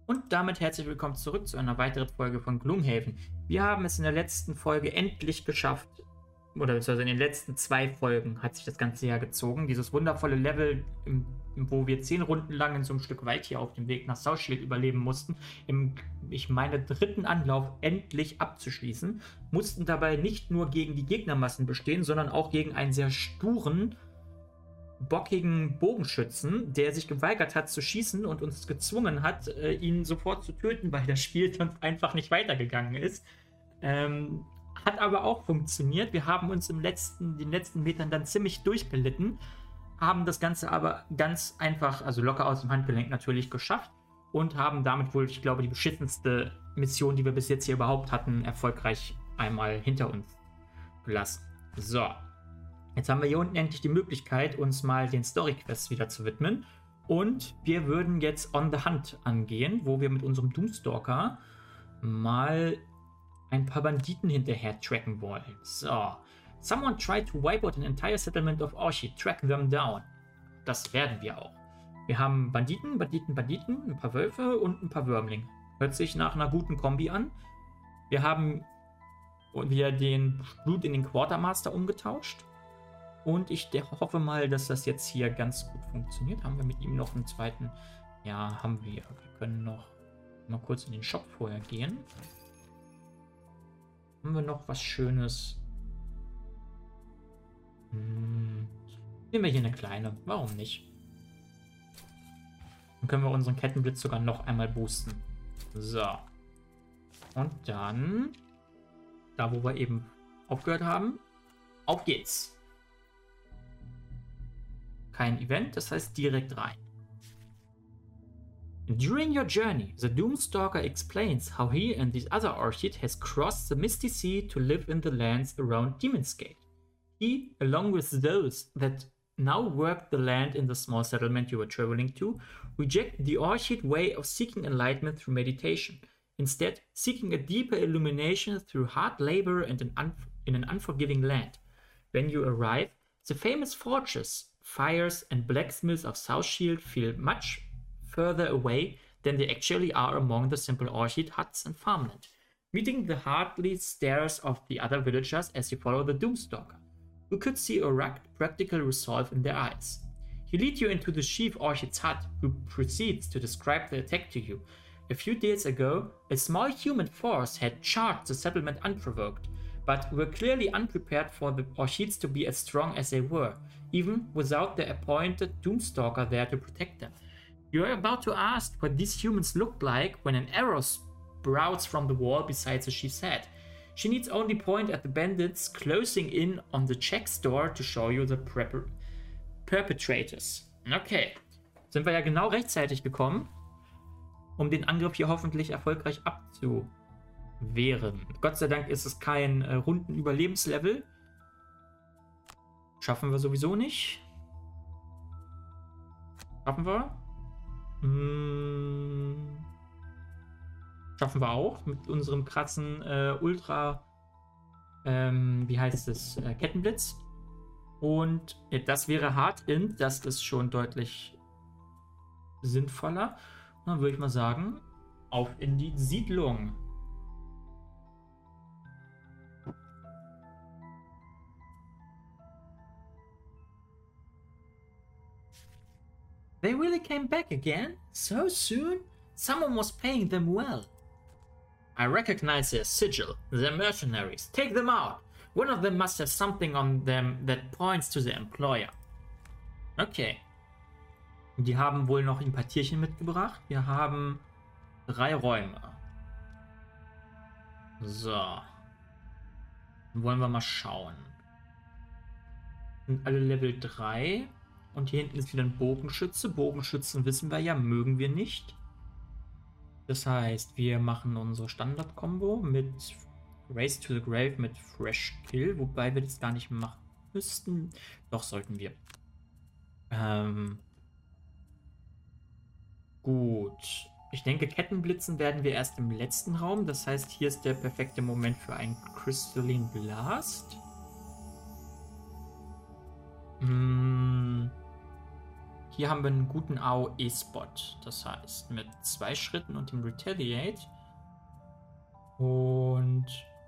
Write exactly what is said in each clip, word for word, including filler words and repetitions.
Und damit herzlich willkommen zurück zu einer weiteren Folge von Gloomhaven. Wir haben es in der letzten Folge endlich geschafft, oder beziehungsweise in den letzten zwei Folgen hat sich das Ganze ja gezogen, dieses wundervolle Level, im, wo wir zehn Runden lang in so einem Stück Wald hier auf dem Weg nach South Shield überleben mussten, im, ich meine, dritten Anlauf endlich abzuschließen, mussten dabei nicht nur gegen die Gegnermassen bestehen, sondern auch gegen einen sehr sturen, bockigen Bogenschützen, der sich geweigert hat zu schießen und uns gezwungen hat, äh, ihn sofort zu töten, weil das Spiel sonst einfach nicht weitergegangen ist. Ähm, hat aber auch funktioniert. Wir haben uns im letzten, den letzten Metern dann ziemlich durchgelitten, haben das Ganze aber ganz einfach, also locker aus dem Handgelenk natürlich, geschafft und haben damit wohl, ich glaube, die beschissenste Mission, die wir bis jetzt hier überhaupt hatten, erfolgreich einmal hinter uns gelassen. So. Jetzt haben wir hier unten endlich die Möglichkeit, uns mal den Story-Quests wieder zu widmen. Und wir würden jetzt On the Hunt angehen, wo wir mit unserem Doomstalker mal ein paar Banditen hinterher tracken wollen. So. Someone tried to wipe out an entire settlement of Orchid. Track them down. Das werden wir auch. Wir haben Banditen, Banditen, Banditen, ein paar Wölfe und ein paar Würmlinge. Hört sich nach einer guten Kombi an. Wir haben wieder den Blut in den Quartermaster umgetauscht. Und ich hoffe mal, dass das jetzt hier ganz gut funktioniert. Haben wir mit ihm noch einen zweiten? Ja, haben wir. Wir können noch mal kurz in den Shop vorher gehen. Haben wir noch was Schönes? Hm. Nehmen wir hier eine kleine. Warum nicht? Dann können wir unseren Kettenblitz sogar noch einmal boosten. So. Und dann, da wo wir eben aufgehört haben, auf geht's. Kein Event, das heißt direkt rein. During your journey, the Doomstalker explains how he and the other Orchid has crossed the Misty Sea to live in the lands around Demon's Gate. He, along with those that now work the land in the small settlement you were traveling to, reject the Orchid way of seeking enlightenment through meditation, instead seeking a deeper illumination through hard labor and an un in an unforgiving land. When you arrive, the famous forges, fires and blacksmiths of South Shield feel much further away than they actually are among the simple Orchid huts and farmland, meeting the hardly stares of the other villagers as you follow the Doomstalker, who could see a rugged, practical resolve in their eyes. He leads you into the chief Orchid's hut, who proceeds to describe the attack to you. A few days ago, a small human force had charged the settlement unprovoked, but were clearly unprepared for the Orchids to be as strong as they were, even without the appointed Doomstalker there to protect them. You are about to ask what these humans looked like when an arrow sprouts from the wall beside the chief's head. She needs only point at the bandits closing in on the Check's door to show you the perpetrators. Okay, sind wir ja genau rechtzeitig gekommen, um den Angriff hier hoffentlich erfolgreich abzuwehren. Gott sei Dank ist es kein äh, runden Überlebenslevel. Schaffen wir sowieso nicht. Schaffen wir? Hm. Schaffen wir auch mit unserem krassen äh, Ultra, ähm, wie heißt es, äh, Kettenblitz. Und äh, das wäre Hard Int, das ist schon deutlich sinnvoller. Und dann würde ich mal sagen, auf in die Siedlung. They really came back again? So soon? Someone was paying them well. I recognize their sigil. They're mercenaries. Take them out. One of them must have something on them that points to the employer. Okay. Die haben wohl noch ein paar Tierchen mitgebracht. Wir haben drei Räume. So. Dann wollen wir mal schauen. Sind alle Level drei. Und hier hinten ist wieder ein Bogenschütze. Bogenschützen wissen wir ja, mögen wir nicht. Das heißt, wir machen unsere Standard-Kombo mit Race to the Grave mit Fresh Kill, wobei wir das gar nicht machen müssten. Doch, sollten wir. Ähm, gut. Ich denke, Kettenblitzen werden wir erst im letzten Raum. Das heißt, hier ist der perfekte Moment für einen Crystalline Blast. Hm. hier haben wir einen guten A O E-Spot. Das heißt, mit zwei Schritten und dem Retaliate. Und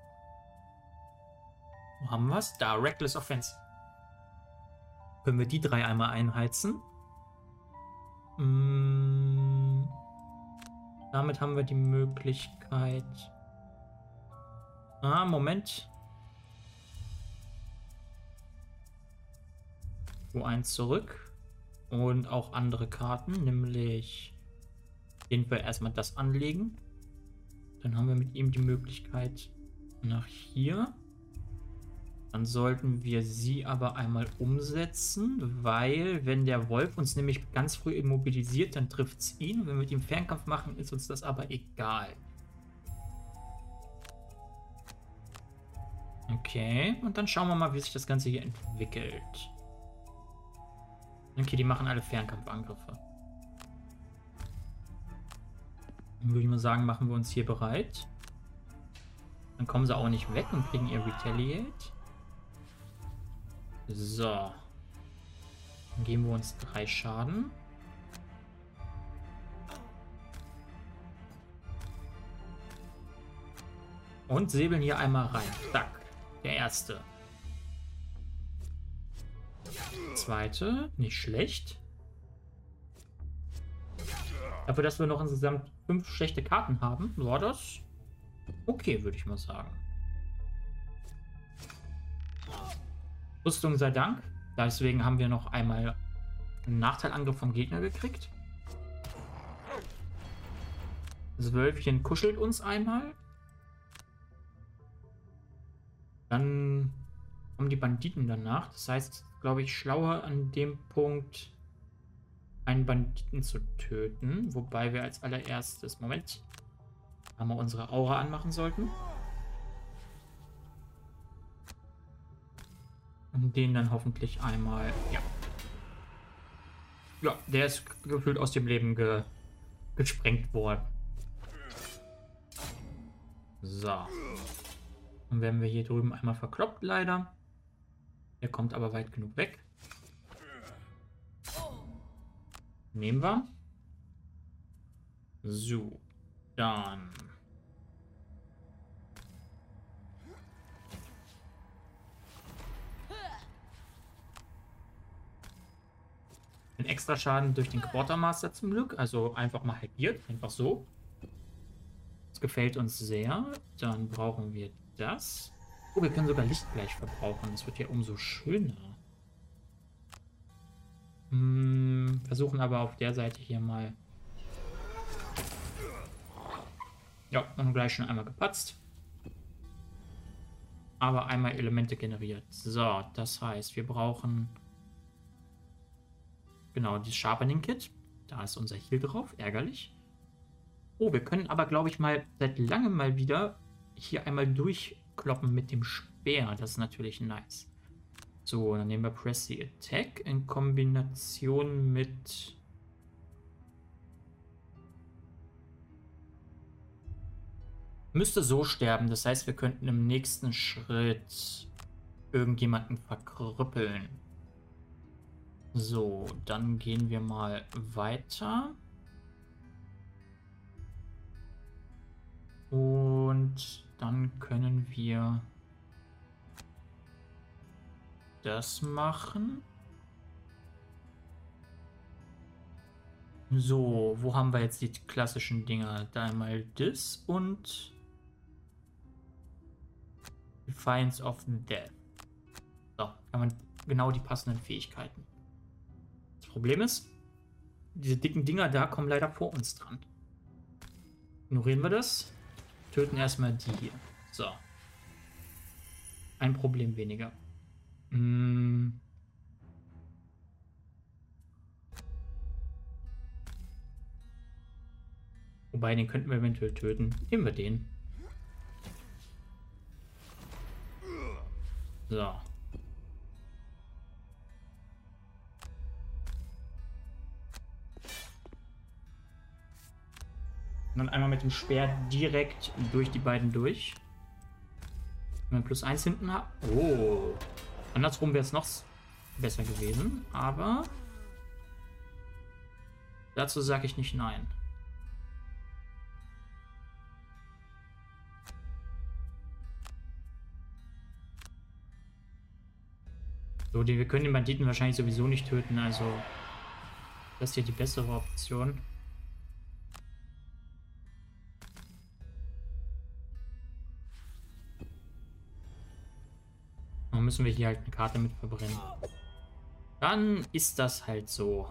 wo haben wir es? Da, Reckless Offense. Können wir die drei einmal einheizen. Mm, damit haben wir die Möglichkeit... Ah, Moment. Wo eins zurück. Und auch andere Karten, nämlich den wir erstmal das anlegen. Dann haben wir mit ihm die Möglichkeit nach hier. Dann sollten wir sie aber einmal umsetzen, weil wenn der Wolf uns nämlich ganz früh immobilisiert, dann trifft es ihn. Wenn wir mit ihm Fernkampf machen, ist uns das aber egal. Okay, und dann schauen wir mal, wie sich das Ganze hier entwickelt. Okay, die machen alle Fernkampfangriffe. Dann würde ich mal sagen, machen wir uns hier bereit. Dann kommen sie auch nicht weg und kriegen ihr Retaliate. So. Dann geben wir uns drei Schaden. Und säbeln hier einmal rein. Zack. Der erste. Zweite. Nicht schlecht. Dafür, dass wir noch insgesamt fünf schlechte Karten haben, war das okay, würde ich mal sagen. Rüstung sei Dank. Deswegen haben wir noch einmal einen Nachteilangriff vom Gegner gekriegt. Das Wölfchen kuschelt uns einmal. Dann kommen die Banditen danach. Das heißt, glaube ich, schlauer an dem Punkt einen Banditen zu töten. Wobei wir als allererstes, Moment, einmal unsere Aura anmachen sollten. Und den dann hoffentlich einmal, ja. Ja, der ist gefühlt aus dem Leben ge gesprengt worden. So. Dann werden wir hier drüben einmal verkloppt, leider. Der kommt aber weit genug weg. Nehmen wir. So. Dann. Ein extra Schaden durch den Quartermaster zum Glück. Also einfach mal halbiert. Einfach so. Das gefällt uns sehr. Dann brauchen wir das. Oh, wir können sogar Licht gleich verbrauchen. Das wird ja umso schöner. Hm, versuchen aber auf der Seite hier mal. Ja, und gleich schon einmal gepatzt. Aber einmal Elemente generiert. So, das heißt, wir brauchen genau dieses Sharpening Kit. Da ist unser Heal drauf. Ärgerlich. Oh, wir können aber, glaube ich, mal seit langem mal wieder hier einmal durchkloppen mit dem Speer. Das ist natürlich nice. So, dann nehmen wir Press the Attack in Kombination mit müsste so sterben. Das heißt, wir könnten im nächsten Schritt irgendjemanden verkrüppeln. So, dann gehen wir mal weiter. Und dann können wir das machen. So, wo haben wir jetzt die klassischen Dinger? Da einmal das und Defiance of Death. So, kann man genau die passenden Fähigkeiten. Das Problem ist, diese dicken Dinger da kommen leider vor uns dran. Ignorieren wir das. Töten erstmal die hier. So. Ein Problem weniger. Hm. Wobei, den könnten wir eventuell töten. Nehmen wir den. So. Und dann einmal mit dem Speer direkt durch die beiden durch. Wenn wir plus eins hinten haben. Oh. Andersrum wäre es noch besser gewesen. Aber Dazu sage ich nicht nein. So, die, wir können den Banditen wahrscheinlich sowieso nicht töten, also das ist hier die bessere Option. Dann müssen wir hier halt eine Karte mit verbrennen. Dann ist das halt so.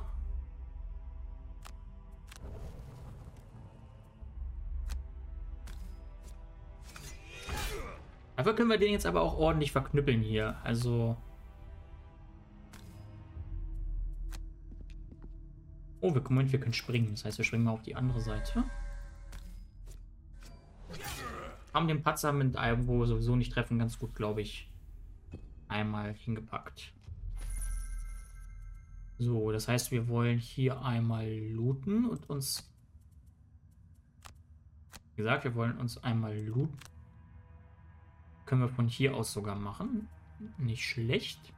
Dafür können wir den jetzt aber auch ordentlich verknüppeln hier. Also... Oh, wir, Moment, wir können springen. Das heißt, wir springen mal auf die andere Seite. Haben den Patzer mit einem, wo wir sowieso nicht treffen, ganz gut, glaube ich, einmal hingepackt. So, das heißt, wir wollen hier einmal looten und uns... Wie gesagt, wir wollen uns einmal looten. Können wir von hier aus sogar machen. Nicht schlecht.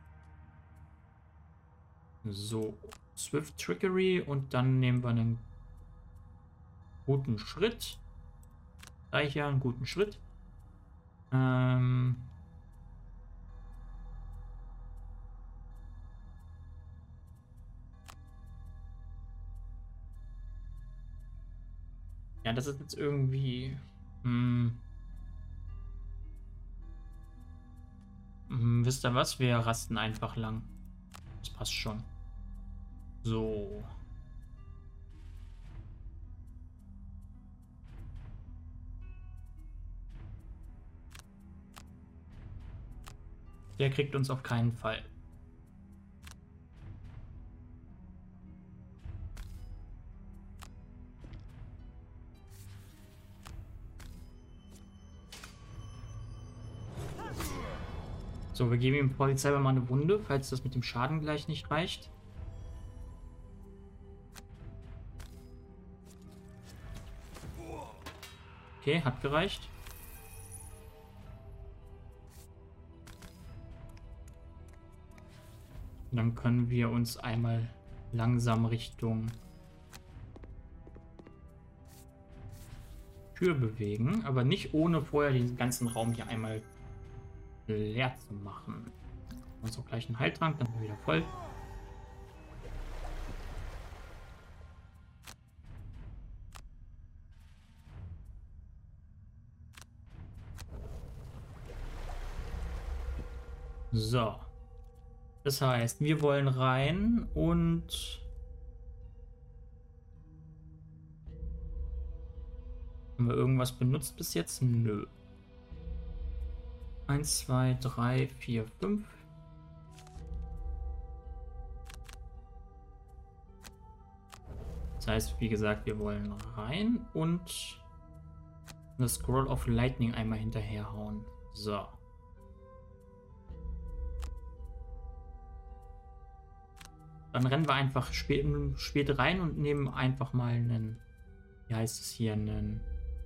So, Swift Trickery und dann nehmen wir einen guten Schritt. Gleich ja einen guten Schritt. Ähm... Ja, das ist jetzt irgendwie... Hm, hm, wisst ihr was? Wir rasten einfach lang. Das passt schon. So. Der kriegt uns auf keinen Fall. So, wir geben ihm vorsichtshalber mal eine Wunde, falls das mit dem Schaden gleich nicht reicht. Okay, hat gereicht. Und dann können wir uns einmal langsam Richtung Tür bewegen, aber nicht ohne vorher den ganzen Raum hier einmal leer zu machen. Und so gleich einen Heiltrank, dann sind wir wieder voll. So. Das heißt, wir wollen rein und haben wir irgendwas benutzt bis jetzt? Nö. eins, zwei, drei, vier, fünf. Das heißt, wie gesagt, wir wollen rein und eine Scroll of Lightning einmal hinterherhauen. So. Dann rennen wir einfach spät, spät rein und nehmen einfach mal einen, wie heißt es hier, einen,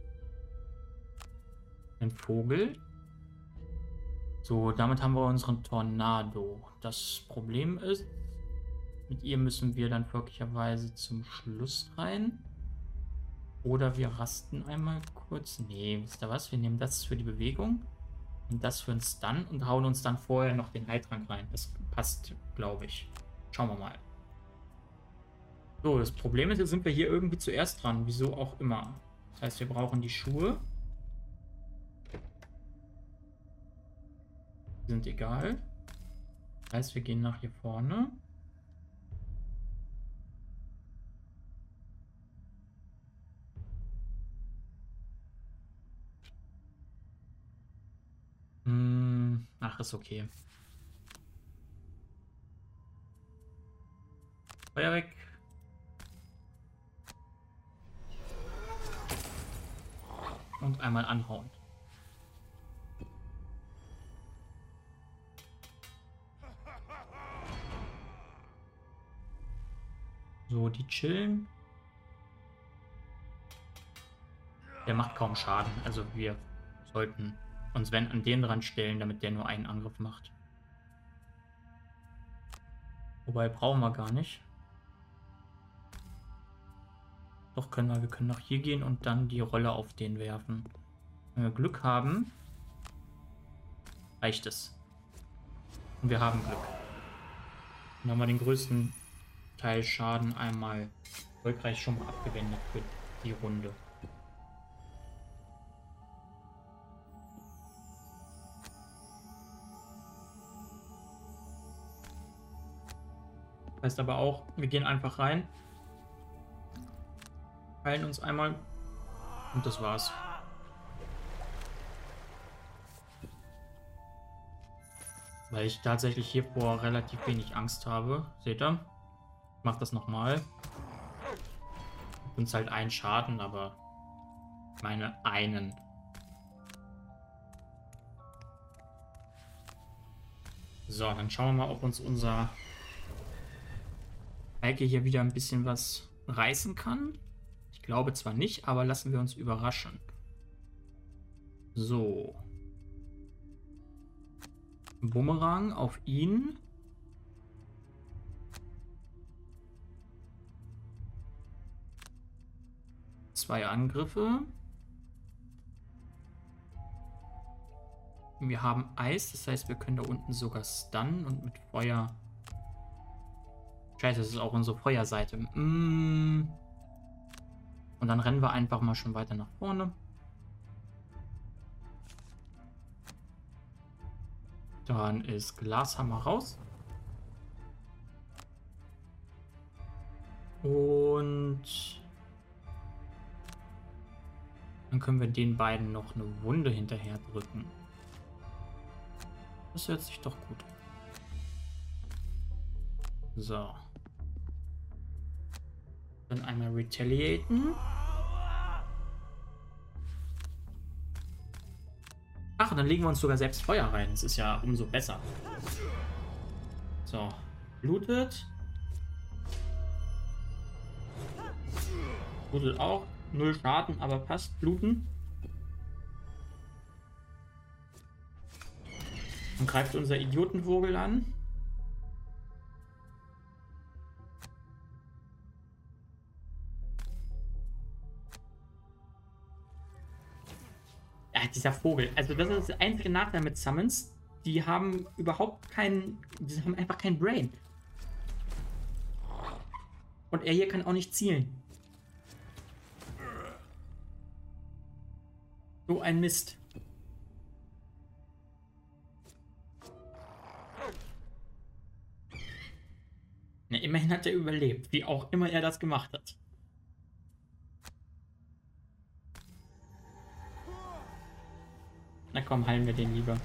einen Vogel. So, damit haben wir unseren Tornado. Das Problem ist, mit ihr müssen wir dann möglicherweise zum Schluss rein. Oder wir rasten einmal kurz. Nee, wisst ihr was? Wir nehmen das für die Bewegung und das für einen Stun und hauen uns dann vorher noch den Heiltrank rein. Das passt, glaube ich. Schauen wir mal. So, das Problem ist, jetzt sind wir hier irgendwie zuerst dran. Wieso auch immer. Das heißt, wir brauchen die Schuhe. Die sind egal. Das heißt, wir gehen nach hier vorne. Hm, ach, ist okay. Feuer weg. Und einmal anhauen. So, die chillen. Der macht kaum Schaden. Also wir sollten uns wenn an den dran stellen, damit der nur einen Angriff macht. Wobei brauchen wir gar nicht. Doch, können wir. Wir können noch hier gehen und dann die Rolle auf den werfen. Wenn wir Glück haben, reicht es. Und wir haben Glück. Dann haben wir den größten Teil Schaden einmal erfolgreich schon mal abgewendet für die Runde. Heißt aber auch, wir gehen einfach rein, heilen uns einmal und das war's. Weil ich tatsächlich hier vor relativ wenig Angst habe. Seht ihr? Ich mach das nochmal. Uns halt einen Schaden, aber ich meine einen. So, dann schauen wir mal, ob uns unser Eike hier wieder ein bisschen was reißen kann. Ich glaube zwar nicht, aber lassen wir uns überraschen. So. Bumerang auf ihn. Zwei Angriffe. Wir haben Eis, das heißt, wir können da unten sogar stunnen und mit Feuer... Scheiße, das ist auch unsere Feuerseite. Mm. Und dann rennen wir einfach mal schon weiter nach vorne. Dann ist Glashammer raus. Und dann können wir den beiden noch eine Wunde hinterher drücken. Das hört sich doch gut an. So. Dann einmal retaliaten. Ach, dann legen wir uns sogar selbst Feuer rein. Das ist ja umso besser. So. Blutet. Blutet auch. Null Schaden, aber passt. Bluten. Und greift unser Idiotenvogel an. Ja, dieser Vogel. Also das ist der einzige Nachteil mit Summons. Die haben überhaupt keinen... Die haben einfach kein Brain. Und er hier kann auch nicht zielen. So ein Mist. Na, immerhin hat er überlebt. Wie auch immer er das gemacht hat. Na komm, heilen wir den lieber.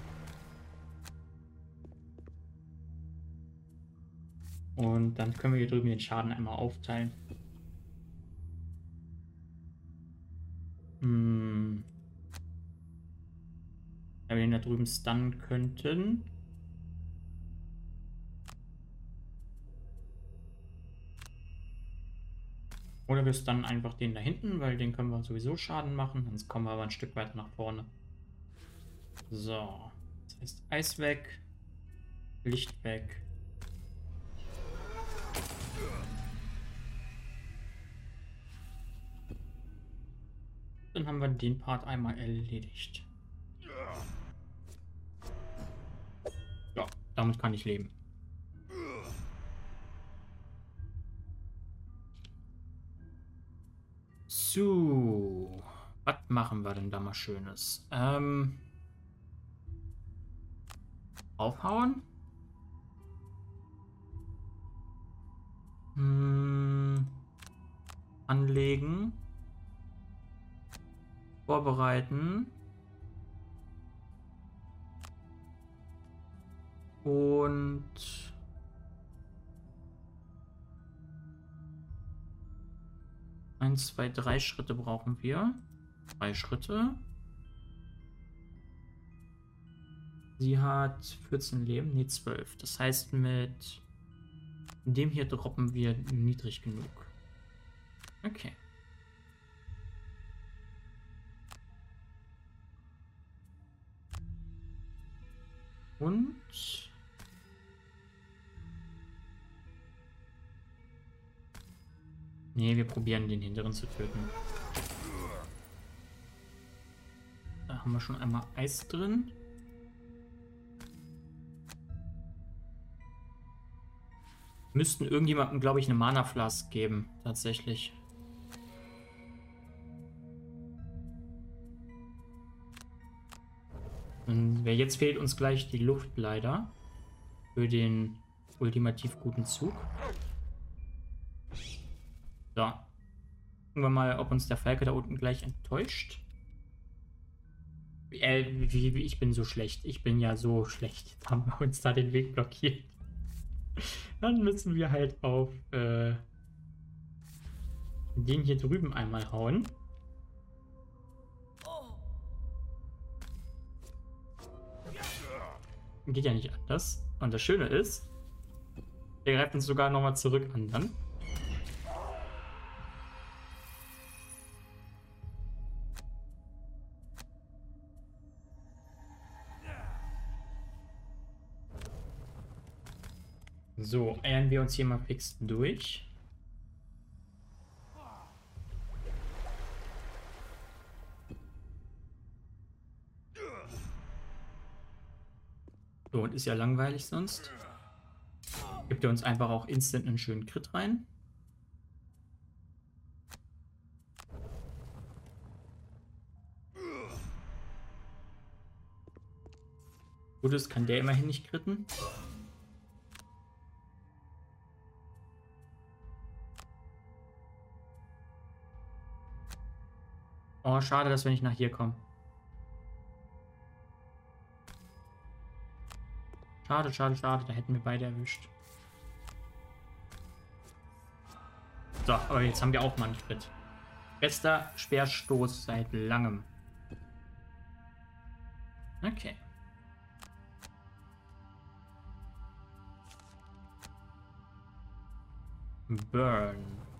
Und dann können wir hier drüben den Schaden einmal aufteilen. Hm. Wenn wir den da drüben stunnen könnten. Oder wir stunnen einfach den da hinten, weil den können wir sowieso Schaden machen. Sonst kommen wir aber ein Stück weiter nach vorne. So. Das heißt Eis weg. Licht weg. Dann haben wir den Part einmal erledigt. Ja, damit kann ich leben. So. Was machen wir denn da mal Schönes? Ähm. Aufhauen? Hm. Anlegen. Vorbereiten. Und eins, zwei, drei Schritte brauchen wir. Drei Schritte. Sie hat vierzehn Leben, nee, zwölf. Das heißt, mit dem hier droppen wir niedrig genug. Okay. Und Nee, wir probieren den hinteren zu töten. Da haben wir schon einmal Eis drin. Müssten irgendjemandem, glaube ich, eine Mana-Flask geben. Tatsächlich. Und jetzt fehlt uns gleich die Luft leider. Für den ultimativ guten Zug. So. Gucken wir mal, ob uns der Falke da unten gleich enttäuscht. Äh, wie, wie, ich bin so schlecht. Ich bin ja so schlecht. Jetzt haben wir uns da den Weg blockiert. Dann müssen wir halt auf äh, den hier drüben einmal hauen. Geht ja nicht anders. Und das Schöne ist, der greift uns sogar nochmal zurück an dann. So, eiern wir uns hier mal fix durch. So, und ist ja langweilig sonst. Gibt er uns einfach auch instant einen schönen Crit rein. Gutes kann der immerhin nicht critten. Oh, schade, dass wir nicht nach hier kommen. Schade, schade, schade. Da hätten wir beide erwischt. So, aber jetzt haben wir auch mal einen Crit. Bester Speerstoß seit langem. Okay. Burn.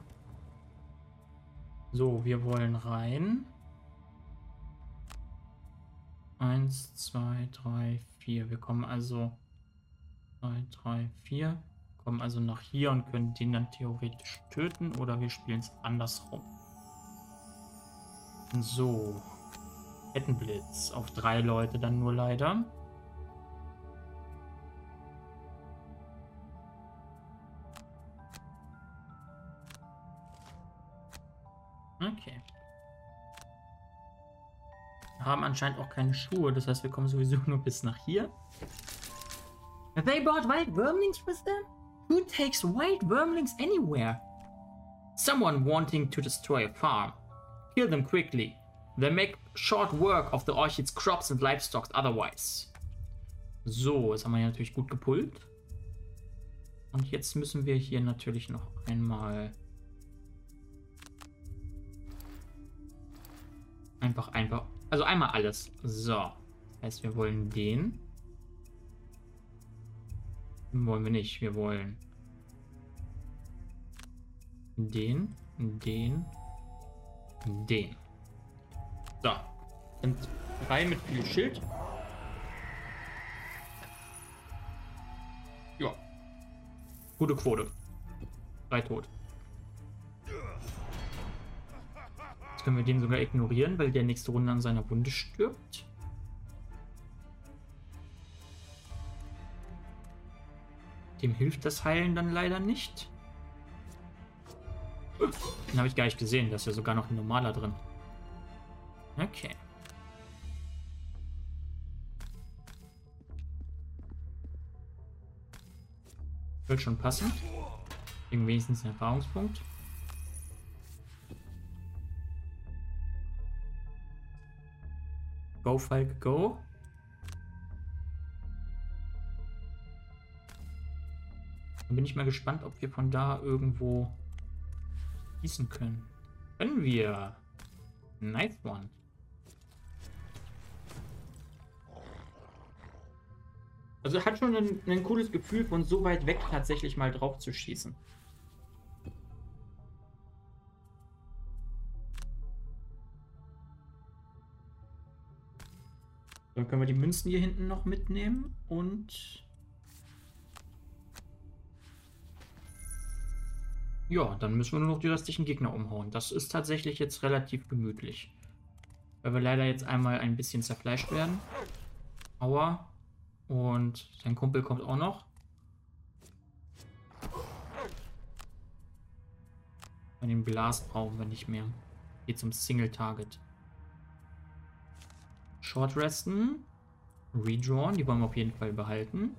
So, wir wollen rein. Eins, zwei, drei, vier. Wir kommen also zwei, drei, vier. Kommen also nach hier und können den dann theoretisch töten oder wir spielen es andersrum. So. Kettenblitz auf drei Leute dann nur leider. Okay. Wir haben anscheinend auch keine Schuhe, das heißt, wir kommen sowieso nur bis nach hier. They brought wild wormlings with them? Who takes wild wormlings anywhere? Someone wanting to destroy a farm. Kill them quickly. They make short work of the Orchids, crops and livestock otherwise. So, das haben wir hier natürlich gut gepullt. Und jetzt müssen wir hier natürlich noch einmal einfach, einfach, also einmal alles. So, das heißt, wir wollen den. Wollen wir nicht, wir wollen den, den, den. So, sind drei mit viel Schild. Ja, gute Quote. Drei tot. Jetzt können wir den sogar ignorieren, weil der nächste Runde an seiner Wunde stirbt. Dem hilft das Heilen dann leider nicht. Den habe ich gar nicht gesehen. Da ist ja sogar noch ein normaler drin. Okay. Wird schon passen. Kriegen wenigstens einen Erfahrungspunkt. Go, Falk, go. Dann bin ich mal gespannt, ob wir von da irgendwo schießen können. Können wir. Nice one. Also hat schon ein, ein cooles Gefühl, von so weit weg tatsächlich mal drauf zu schießen. Dann können wir die Münzen hier hinten noch mitnehmen und Ja, dann müssen wir nur noch die restlichen Gegner umhauen. Das ist tatsächlich jetzt relativ gemütlich. Weil wir leider jetzt einmal ein bisschen zerfleischt werden. Aua. Und sein Kumpel kommt auch noch. Und den Blast brauchen wir nicht mehr. Geht zum Single Target. Short Resten. Redrawn, die wollen wir auf jeden Fall behalten.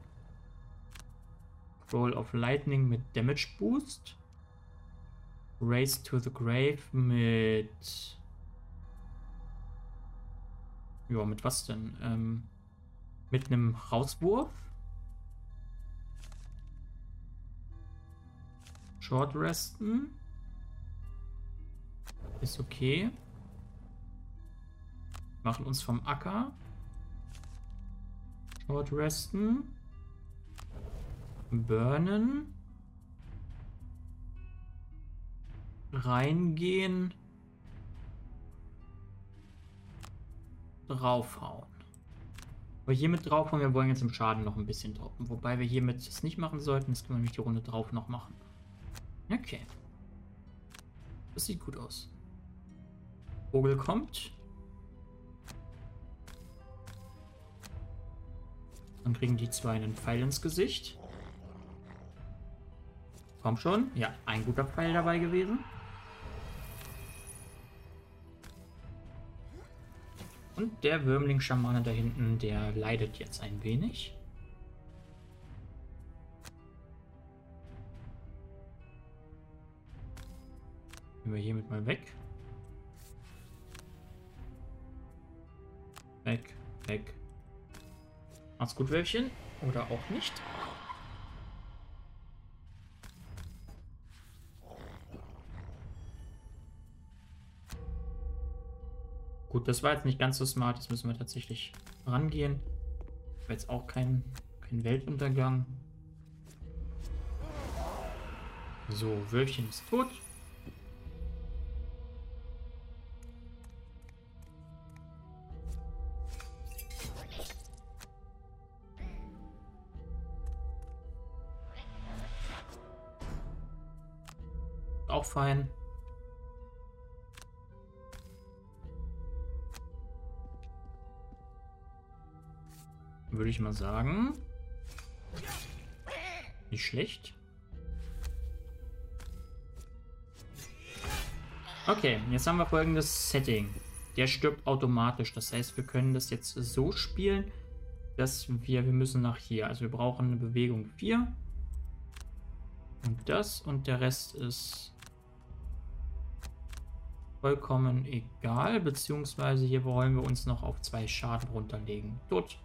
Roll of Lightning mit Damage Boost. Race to the Grave mit... Ja, mit was denn? Ähm, mit einem Rauswurf. Short Resten. Ist okay. Machen uns vom Acker. Short Resten. Burnen. Reingehen. Draufhauen. Aber hier mit draufhauen, wir wollen jetzt im Schaden noch ein bisschen droppen. Wobei wir hiermit das nicht machen sollten. Das können wir nämlich die Runde drauf noch machen. Okay. Das sieht gut aus. Vogel kommt. Dann kriegen die zwei einen Pfeil ins Gesicht. Komm schon. Ja, ein guter Pfeil dabei gewesen. Und der Würmling-Schamane da hinten, der leidet jetzt ein wenig. Gehen wir hiermit mal weg. Weg, weg. Macht's gut, Wölfchen. Oder auch nicht. Gut, das war jetzt nicht ganz so smart. Das müssen wir tatsächlich rangehen. War jetzt auch kein, kein Weltuntergang. So, Wölfchen ist tot. Auch fein. Würde ich mal sagen. Nicht schlecht. Okay, jetzt haben wir folgendes Setting. Der stirbt automatisch. Das heißt, wir können das jetzt so spielen, dass wir, wir müssen nach hier. Also wir brauchen eine Bewegung vier. Und das und der Rest ist vollkommen egal. Beziehungsweise hier wollen wir uns noch auf zwei Schaden runterlegen. Tot.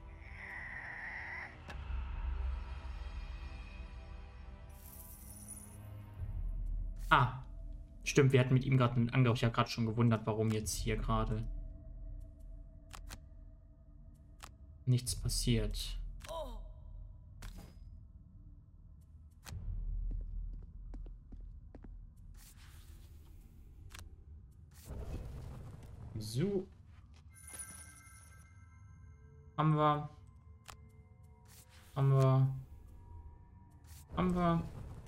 Ah, stimmt, wir hatten mit ihm gerade einen Angriff. Ich habe gerade schon gewundert, warum jetzt hier gerade nichts passiert. So. Haben wir. Haben wir. Haben wir.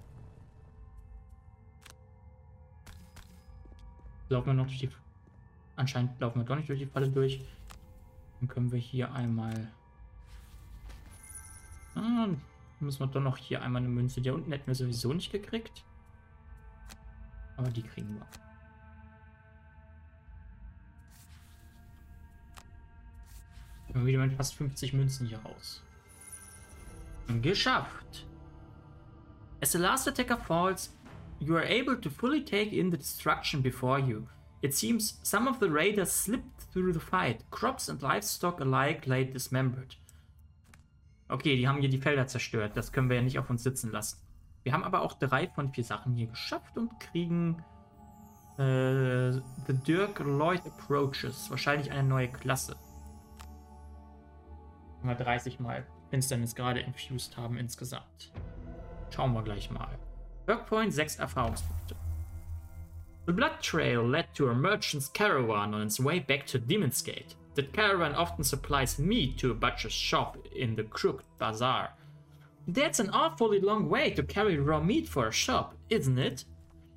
Laufen wir noch durch die... Anscheinend laufen wir doch nicht durch die Falle durch. Dann können wir hier einmal... Ah, müssen wir doch noch hier einmal eine Münze. Der unten hätten wir sowieso nicht gekriegt. Aber die kriegen wir. Wir haben wieder mit fast fünfzig Münzen hier raus. Geschafft! As the last attacker falls, you are able to fully take in the destruction before you. It seems some of the raiders slipped through the fight. Crops and livestock alike lay dismembered. Okay, die haben hier die Felder zerstört. Das können wir ja nicht auf uns sitzen lassen. Wir haben aber auch drei von vier Sachen hier geschafft und kriegen äh, The Dirk Lloyd Approaches. Wahrscheinlich eine neue Klasse. Wenn wir dreißig Mal Finsternis gerade infused haben insgesamt. Schauen wir gleich mal. Workpoint, sechs Erfahrungspunkte. The blood trail led to a merchant's caravan on its way back to Demon's Gate. That caravan often supplies meat to a butcher's shop in the Crooked Bazaar. That's an awfully long way to carry raw meat for a shop, isn't it?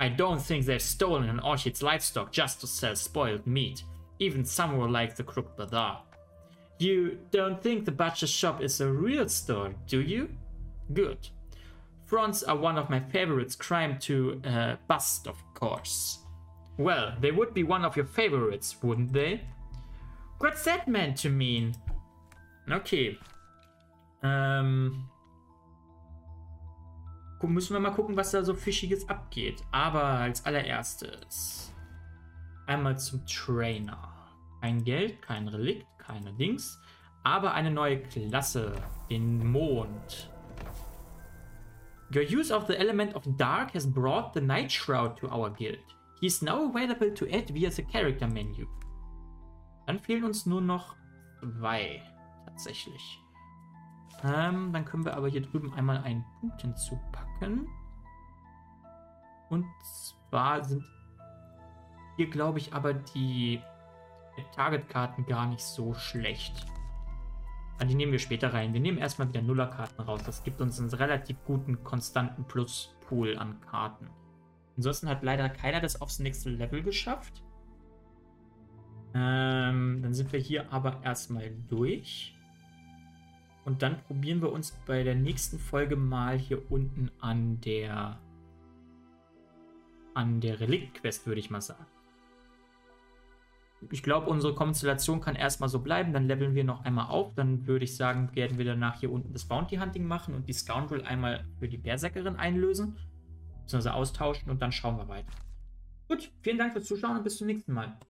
I don't think they've stolen an Orchid's livestock just to sell spoiled meat, even somewhere like the Crooked Bazaar. You don't think the butcher's shop is a real store, do you? Good. Fronts are one of my favorites, crime to uh, bust, of course. Well, they would be one of your favorites, wouldn't they? What's that meant to mean? Okay. Ähm... Müssen wir mal gucken, was da so Fischiges abgeht. Aber als allererstes einmal zum Trainer. Kein Geld, kein Relikt, keine Dings. Aber eine neue Klasse, den Mond. Your use of the element of dark has brought the Night Shroud to our guild. He is now available to add via the character menu. Dann fehlen uns nur noch zwei, tatsächlich. Ähm, dann können wir aber hier drüben einmal einen Punkt hinzupacken. Und zwar sind hier, glaube ich, aber die Target-Karten gar nicht so schlecht. Aber die nehmen wir später rein. Wir nehmen erstmal wieder Nuller-Karten raus. Das gibt uns einen relativ guten, konstanten Plus-Pool an Karten. Ansonsten hat leider keiner das aufs nächste Level geschafft. Ähm, dann sind wir hier aber erstmal durch. Und dann probieren wir uns bei der nächsten Folge mal hier unten an der an der Relikt-Quest, würde ich mal sagen. Ich glaube, unsere Konstellation kann erstmal so bleiben. Dann leveln wir noch einmal auf. Dann würde ich sagen, werden wir danach hier unten das Bounty-Hunting machen und die Scoundrel einmal für die Berserkerin einlösen. Beziehungsweise austauschen und dann schauen wir weiter. Gut, vielen Dank fürs Zuschauen und bis zum nächsten Mal.